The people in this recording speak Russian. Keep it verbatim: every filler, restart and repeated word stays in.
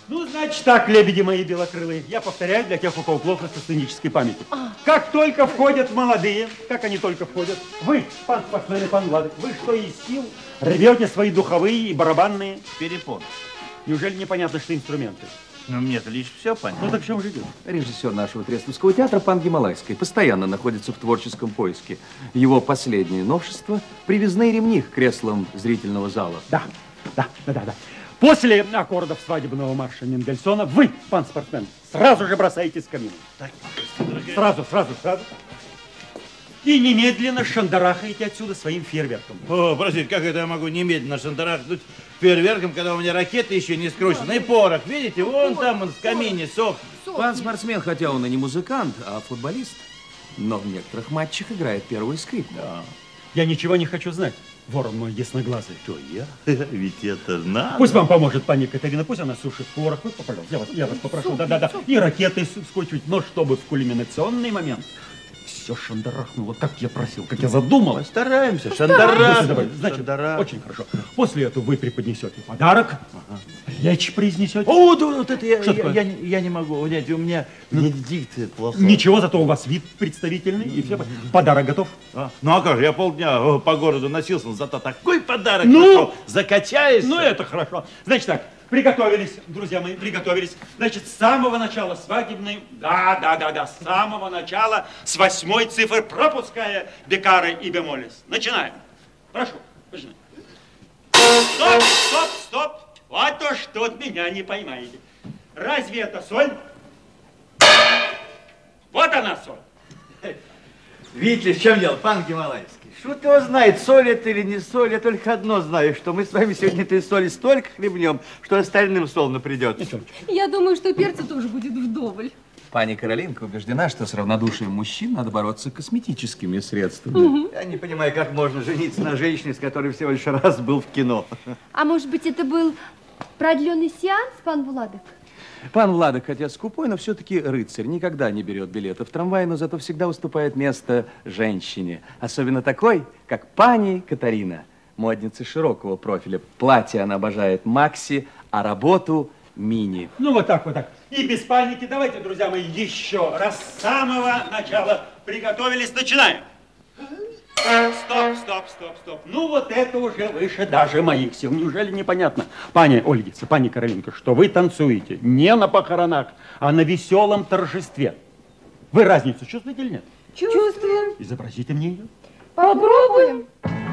Ну, значит так, лебеди мои белокрылые. Я повторяю для тех, у кого плохо со сценической памятью. А. Как только входят молодые, как они только входят, вы, пан спортсмен и пан Владык, вы что из сил рвете свои духовые и барабанные перепон. Неужели непонятно, что инструменты? Ну, мне-то лишь все понятно. Ну, так в чем же дело? Режиссер нашего Тресневского театра, пан Гималайский, постоянно находится в творческом поиске. Его последнее новшество – привязные ремни к креслам зрительного зала. Да, да, да, да, да. После аккордов свадебного марша Мендельсона вы, пан спортсмен, сразу же бросаете скамью. Так, сразу, сразу, сразу. И немедленно шандарахаете отсюда своим фейерверком. О, простите, как это я могу немедленно шандарахнуть фейерверком, когда у меня ракеты еще не скручены? И порох, видите, вон там он в камине сох. Пан спортсмен, хотя он и не музыкант, а футболист, но в некоторых матчах играет первую скрипку. Да. Я ничего не хочу знать. Ворон мой ясноглазый. Что я? Ведь это надо. Пусть вам поможет пани Катерина, пусть она сушит порох. Вы, пожалуйста, я вас, я вас попрошу. Да-да-да. И ракеты скручивать, но чтобы в кульминационный момент все шандарахнуло, как я просил, как я задумал. Стараемся. Шандарах. Значит, шандарах. Очень хорошо. После этого вы преподнесете подарок, ага. Речь произнесете. О, вот, вот это я, я, я, я не могу унять, у меня ну, дикция плохая. Ничего, зато у вас вид представительный, и все. Подарок готов? А? Ну а как же, я полдня по городу носился, зато такой подарок ну, пришел. Закачаешься. Ну это хорошо. Значит так, приготовились, друзья мои, приготовились. Значит, с самого начала свадебной, да, да, да, да, с самого начала, с восьмой цифры, пропуская бекары и бемолис. Начинаем. Прошу, начинаем. Стоп, стоп, стоп. Вот то, что меня не поймаете. Разве это соль? Вот она соль. Видите ли, в чем дело, пан Гималайский? Шут его знает, соль это или не соль. Я только одно знаю, что мы с вами сегодня этой соли столько хлебнем, что остальным солоно придется. Я думаю, что перца тоже будет вдоволь. Пани Каролинка убеждена, что с равнодушием мужчин надо бороться косметическими средствами. Угу. Я не понимаю, как можно жениться на женщине, с которой всего лишь раз был в кино. А может быть, это был продленный сеанс, пан Владык? Пан Владык, хотя скупой, но все-таки рыцарь, никогда не берет билеты в трамвай, но зато всегда уступает место женщине. Особенно такой, как пани Катарина, модница широкого профиля. Платье она обожает макси, а работу мини. Ну вот так, вот так. И без паники. Давайте, друзья мои, еще раз с самого начала приготовились. Начинаем. Стоп, стоп, стоп, стоп. Ну вот это уже выше даже моих сил. Неужели непонятно? Пани Ольгица, пани Каролинка, что вы танцуете не на похоронах, а на веселом торжестве. Вы разницу чувствуете или нет? Чувствуем. Изобразите мне ее. Попробуем.